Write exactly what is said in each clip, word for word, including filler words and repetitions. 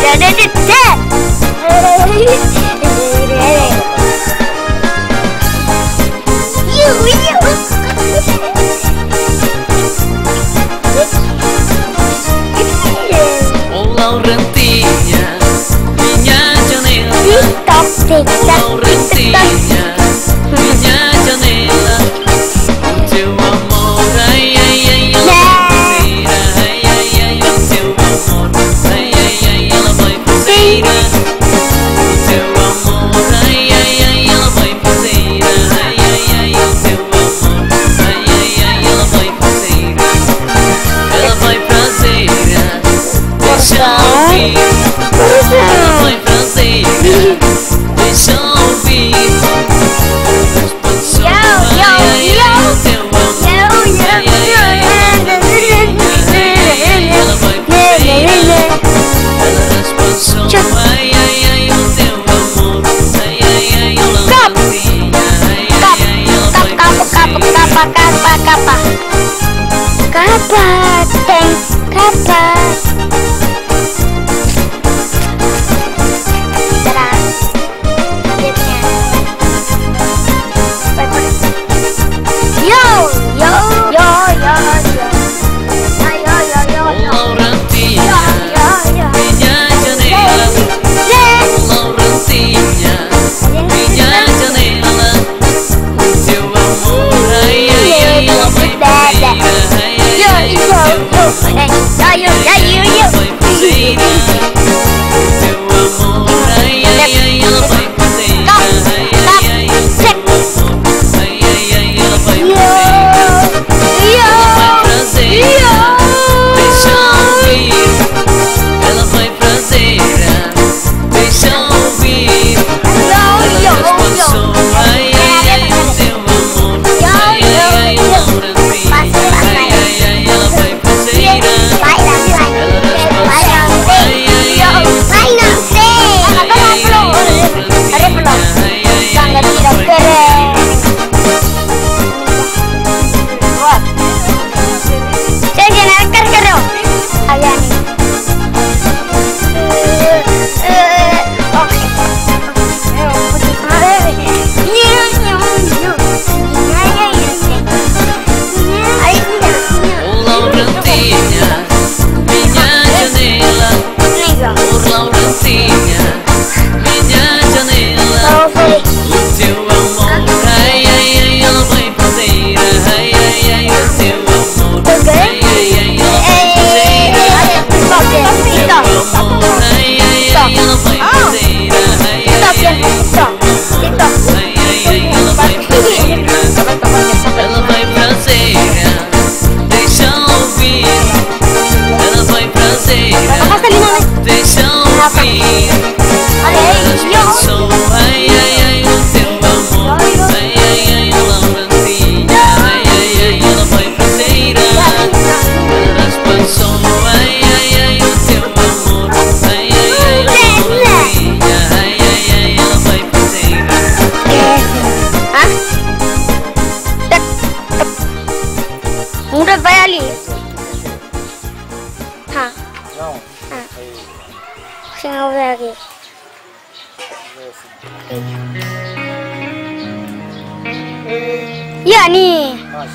Ya nih,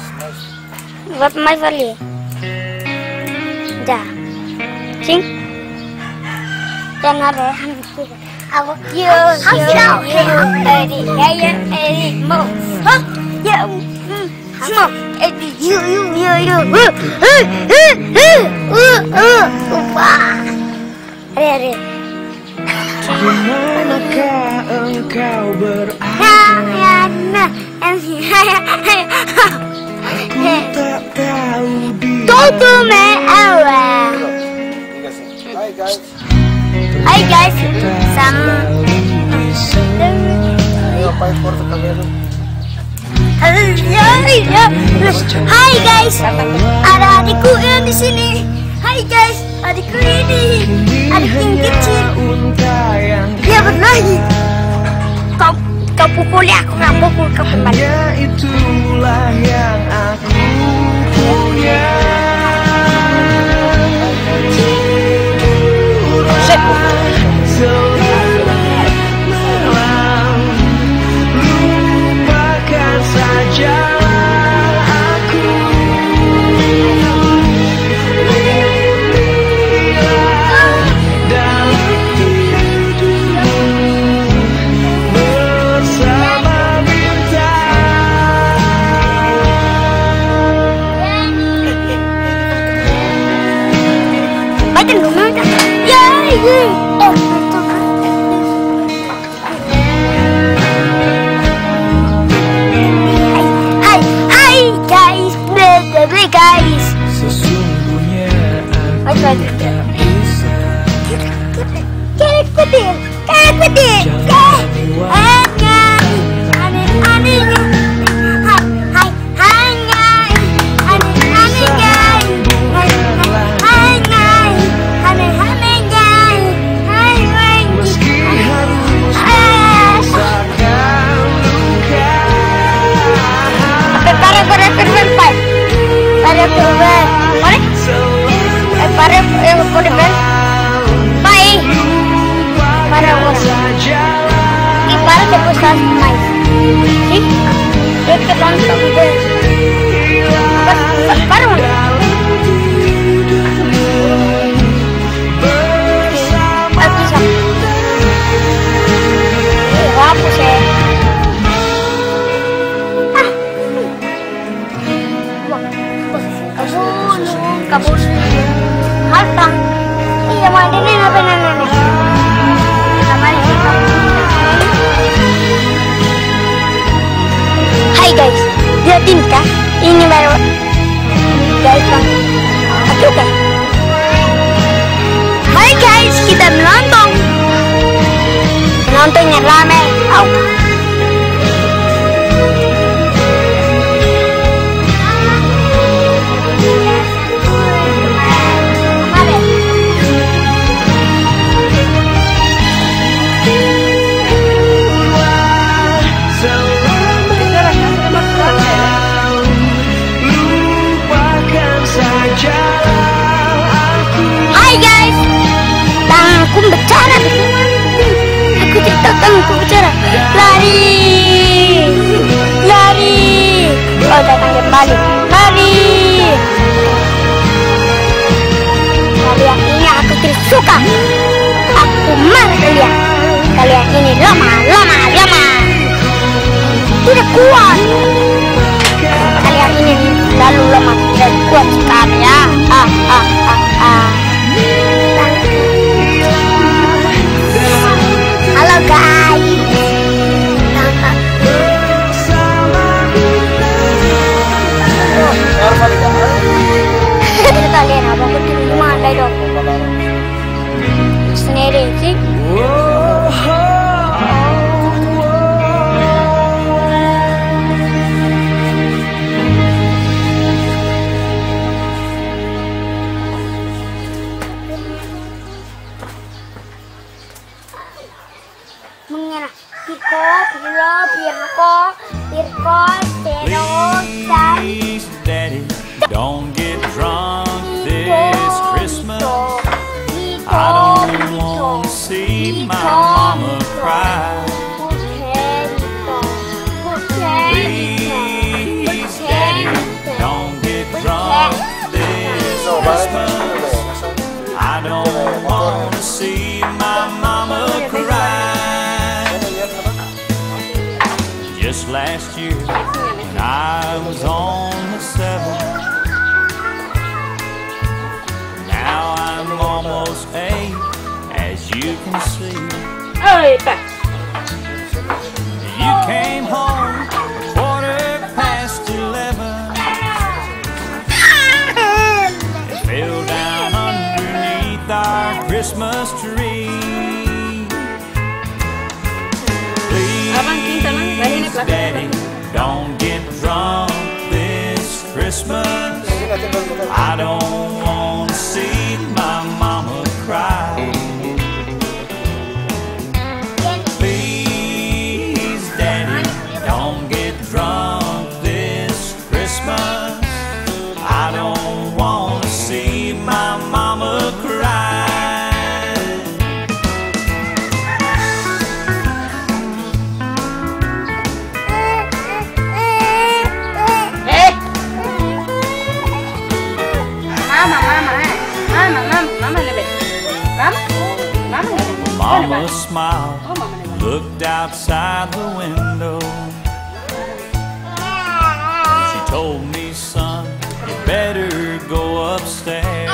buat my valley. Dah, sing. Dan ada aku yo yo yo edi ya edi mo. Hah? Ya, mo edi yo yo yo yo. Uh uh uh uh. Are are. Dimanakah engkau berada? Aku tak tahu di Toto me awal. Hi guys. Hi guys. Sam. Ayo fight for the camera. Hai guys. Ada adikku yang di sini. Hai guys, adikku ini. Adik yang kecil. Dia berlari. Kau kau pukul aku, nggak pukul kau kembali. Ya itulah yang aku punya. Set. Kerek putih, kerek putih, hanya aneh-aneh, hai hai aneh-aneh guys, hai aneh-aneh guys, hai meski harus merasakan luka. Prepare para perben fight, para perben, mana? Eh para yang perben, baik. Para vos y para que pusas más, ¿sí? Es que van a subir. Para uno. Aquí está. Eh, vamos eh. Ah. Kabul, kabul. Harta. Iya mana ni apa ni ni? Hai guys, lihatin kah? Ini baru guys bang. Oke oke. Hai guys, kita menonton. Nontonnya rame. Au. Aku bicara, aku ceritakan aku bicara. Lari, lari. Oh datang kembali, lari. Kalian ini aku tidak suka. Aku marah kalian. Kalian ini lemah, lemah, lemah. Tidak kuat. Kalian ini lalu lemah, tidak kuat sekali ya. Ah, ah, ah, ah. Halo guys. Kalian apa aku di mana dong? Sendiri sih. Mengira Pirko, Pirlo, Pirko, Pirko, terus dan Daddy, don't get drunk this Christmas. I don't want to see my mama cry. Please, Daddy, don't get drunk this Christmas. I don't want to see my mama cry. Just last year, when I was on the seven, now I'm almost eight, as you can see. You came home a quarter past eleven. It fell down underneath our Christmas tree. Please, Daddy, don't get drunk this Christmas. I don't want to see my mama cry. Please, Daddy, don't get drunk this Christmas. I don't want to see my mama cry. Mama smiled, looked outside the window. She told me, son, you better go upstairs.